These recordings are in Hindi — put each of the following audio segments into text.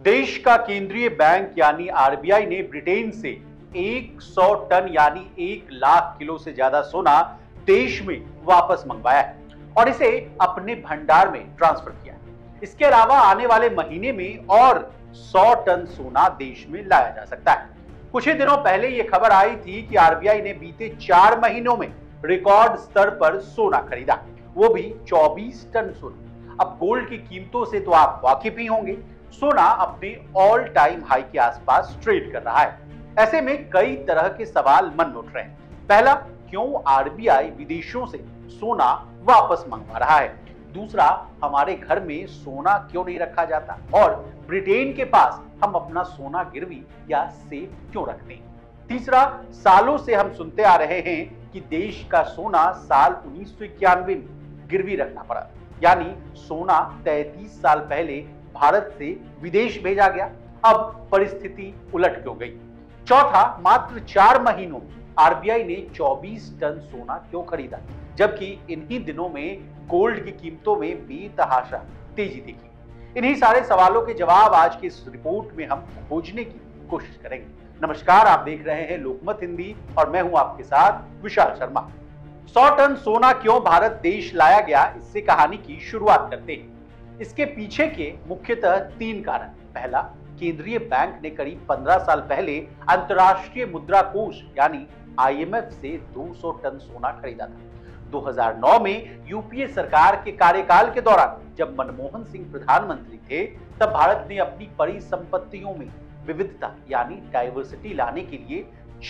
देश का केंद्रीय बैंक यानी आरबीआई ने ब्रिटेन से 100 टन यानी 1 लाख किलो से ज्यादा सोना देश में वापस मंगवाया है और इसे अपने भंडार में ट्रांसफर किया है। इसके अलावा आने वाले महीने में और 100 टन सोना देश में लाया जा सकता है। कुछ ही दिनों पहले यह खबर आई थी कि आरबीआई ने बीते 4 महीनों में रिकॉर्ड स्तर पर सोना खरीदा, वो भी 24 टन सोना। अब गोल्ड की कीमतों से तो आप वाकिफ ही होंगे। सोना अपने ऑल टाइम हाई के आसपास ट्रेड कर रहा है। ऐसे में कई तरह के सवाल मन में उठ रहे हैं। पहला, क्यों आरबीआई विदेशों से सोना वापस मंगवा रहा है? दूसरा, हमारे घर में सोना क्यों नहीं रखा जाता? और ब्रिटेन के पास हम अपना सोना गिरवी या सेफ क्यों रखते हैं? तीसरा, सालों से हम सुनते आ रहे हैं कि देश का सोना साल 1991 में गिरवी रखना पड़ा, यानी सोना 33 साल पहले भारत से विदेश भेजा गया। अब परिस्थिति उलट क्यों गई? चौथा, मात्र 4 महीनों में आरबीआई ने 24 टन सोना क्यों खरीदा, जबकि इन्हीं दिनों में गोल्ड की कीमतों में बेतहाशा तेजी देखी। इन्हीं सारे सवालों के जवाब आज की इस रिपोर्ट में हम खोजने की कोशिश करेंगे। नमस्कार, आप देख रहे हैं लोकमत हिंदी और मैं हूं आपके साथ विशाल शर्मा। 100 टन सोना क्यों भारत देश लाया गया, इससे कहानी की शुरुआत करते हैं। इसके पीछे के मुख्यतः 3 कारण। पहला, केंद्रीय बैंक ने करीब 15 साल पहले अंतर्राष्ट्रीय मुद्रा कोष यानी आईएमएफ से 200 टन सोना खरीदा था। 2009 में यूपीए सरकार के कार्यकाल के दौरान जब मनमोहन सिंह प्रधानमंत्री थे, तब भारत ने अपनी परिसंपत्तियों में विविधता यानी डाइवर्सिटी लाने के लिए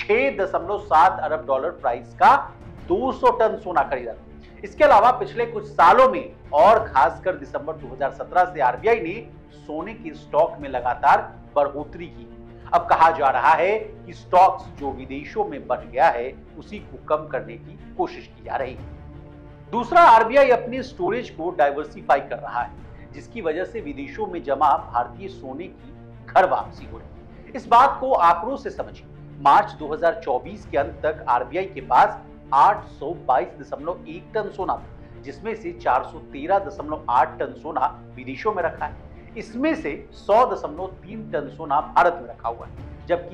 6.7 अरब डॉलर प्राइस का 200 टन सोना खरीदा था। इसके अलावा पिछले कुछ सालों में और खासकर दिसंबर 2017 से आरबीआई ने सोने के स्टॉक में लगातार बढ़ोतरी की। अब कहा जा रहा है कि स्टॉक्स जो विदेशों में बढ़ गया है उसी को कम करने की कोशिश की जा रही है। दूसरा, आरबीआई अपनी स्टोरेज को डाइवर्सिफाई कर रहा है, जिसकी वजह से विदेशों में जमा भारतीय सोने की घर वापसी हो रही है। इस बात को आंकड़ों से समझिए। मार्च 2024 के अंत तक आरबीआई के पास 822.1 टन सोना था, जिसमें से 413.8 टन सोना विदेशों में रखा है। इसमें से 100.3 टन सोना भारत में रखा हुआ है, जबकि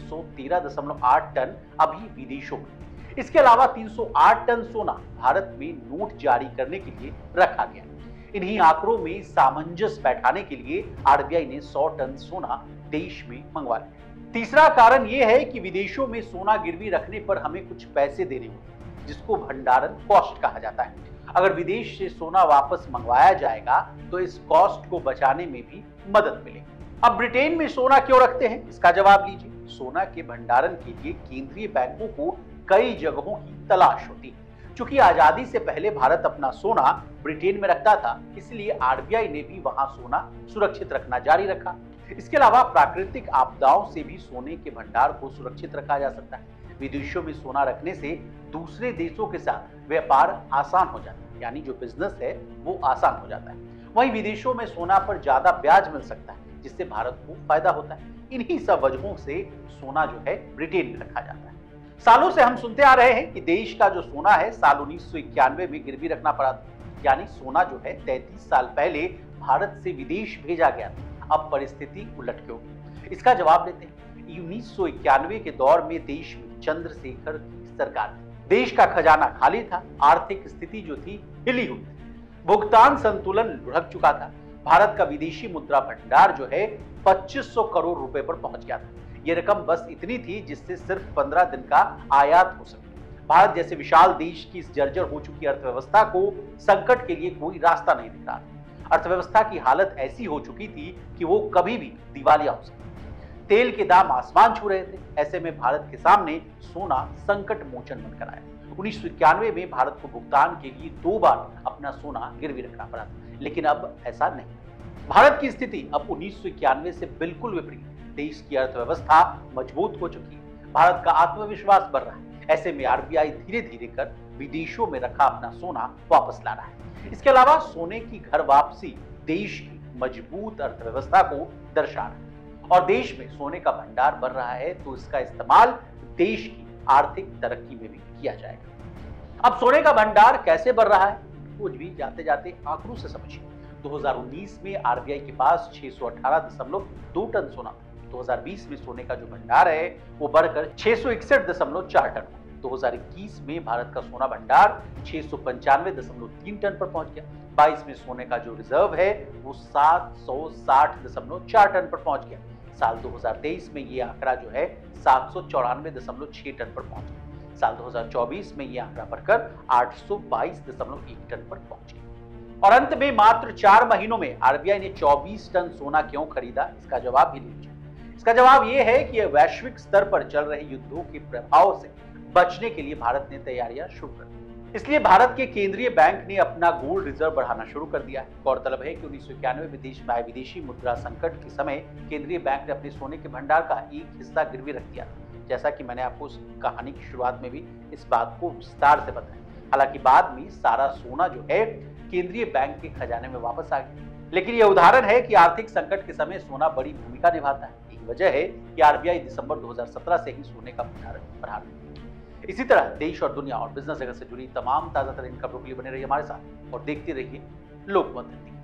313.8 टन अभी विदेशों में। इसके अलावा 308 टन सोना भारत में नोट जारी करने के लिए रखा गया। इन्हीं आंकड़ों में सामंजस्य बैठाने के लिए आरबीआई ने 100 टन सोना देश में मंगवा लिया। तीसरा कारण यह है कि विदेशों में सोना गिरवी रखने पर हमें कुछ पैसे देने होते हैं, जिसको भंडारण कॉस्ट कहा जाता है। अगर विदेश से सोना वापस मंगवाया जाएगा तो इस कॉस्ट को बचाने में भी मदद मिलेगी। अब ब्रिटेन में सोना क्यों रखते हैं, इसका जवाब लीजिए। सोना के भंडारण के लिए केंद्रीय बैंकों को कई जगहों की तलाश होती है। चूंकि आजादी से पहले भारत अपना सोना ब्रिटेन में रखता था, इसलिए आरबीआई ने भी वहां सोना सुरक्षित रखना जारी रखा। इसके अलावा प्राकृतिक आपदाओं से भी सोने के भंडार को सुरक्षित रखा जा सकता है। विदेशों में सोना रखने से दूसरे देशों के साथ व्यापार आसान हो जाता है, यानी जो बिजनेस है वो आसान हो जाता है। वहीं विदेशों में सोना पर ज्यादा ब्याज मिल सकता है, जिससे भारत को फायदा होता है। इन्हीं सब वजहों से सोना जो है ब्रिटेन में रखा जाता है। सालों से हम सुनते आ रहे हैं कि देश का जो सोना है साल 1991 में गिरवी रखना पड़ा था, यानी सोना जो है 33 साल पहले भारत से विदेश भेजा गया था। अब परिस्थिति उलट क्यों गई, इसका जवाब देते हैं। 1991 के दौर में देश में चंद्रशेखर की सरकार थी। देश का खजाना खाली था, आर्थिक स्थिति जो थी हिली हुई थी, भुगतान संतुलन लुढ़क चुका था। भारत का विदेशी मुद्रा भंडार जो है 2500 करोड़ रुपए पर पहुंच गया था। यह रकम बस इतनी थी जिससे सिर्फ 15 दिन का आयात हो सके। भारत जैसे विशाल देश की इस जर्जर हो चुकी अर्थव्यवस्था को संकट के लिए कोई रास्ता नहीं दिख रहा था। अर्थव्यवस्था की हालत ऐसी हो चुकी थी कि वो कभी भी दिवालिया हो सकती। तेल के दाम आसमान छू रहे थे। ऐसे में भारत के सामने सोना संकट मोचन बनकर आया। 1991 में भारत को भुगतान के लिए 2 बार अपना सोना गिरवी रखना पड़ा था, लेकिन अब ऐसा नहीं। भारत की स्थिति अब 1991 से बिल्कुल विपरीत है। देश की अर्थव्यवस्था मजबूत हो चुकी है, भारत का आत्मविश्वास बढ़ रहा है। ऐसे में आरबीआई धीरे धीरे कर विदेशों में रखा अपना सोना वापस ला रहा है। इसके अलावा सोने की घर वापसी देश की मजबूत अर्थव्यवस्था को दर्शा रहा है और देश में सोने का भंडार बढ़ रहा है, तो इसका इस्तेमाल देश की आर्थिक तरक्की में भी किया जाएगा। अब सोने का भंडार कैसे बढ़ रहा है, कुछ भी जाते जाते आंकड़ों से समझिए। 2019 में आरबीआई के पास 618.2 टन सोना था। 2020 में सोने का जो भंडार है वो बढ़कर 661.4 टन। 2021 में भारत का सोना भंडार 695.3 टन पर पहुंच गया। 22 में सोने का जो रिजर्व है वो 760.4 टन पर पहुंच गया। साल 2023 में ये आंकड़ा जो है 794.6 टन पर पहुंच गया। साल 2024 में ये आंकड़ा बढ़कर 822.1 टन पर पहुंच गया। और अंत में मात्र 4 महीनों में आरबीआई ने 24 टन सोना क्यों खरीदा, इसका जवाब भी लीजिए। इसका जवाब यह है कि वैश्विक स्तर पर चल रहे युद्धों के प्रभाव से बचने के लिए भारत ने तैयारियां शुरू कर दी। इसलिए भारत के केंद्रीय बैंक ने अपना गोल्ड रिजर्व बढ़ाना शुरू कर दिया है। गौरतलब है कि 1991 में देश में आए विदेशी मुद्रा संकट के समय केंद्रीय बैंक ने अपने सोने के भंडार का एक हिस्सा गिरवी रख दिया था। जैसा कि मैंने आपको उस कहानी की शुरुआत में भी इस बात को विस्तार से बताया। हालांकि बाद में सारा सोना जो है केंद्रीय बैंक के खजाने में वापस आ गया। लेकिन यह उदाहरण है कि आर्थिक संकट के समय सोना बड़ी भूमिका निभाता है। यही वजह है कि आरबीआई दिसंबर 2017 से ही सोने का भंडार बढ़ा रही है। इसी तरह देश और दुनिया और बिजनेस जगत से जुड़ी तमाम ताजा तरीन खबरों के लिए बने रहिए हमारे साथ और देखते रहिए लोकमत।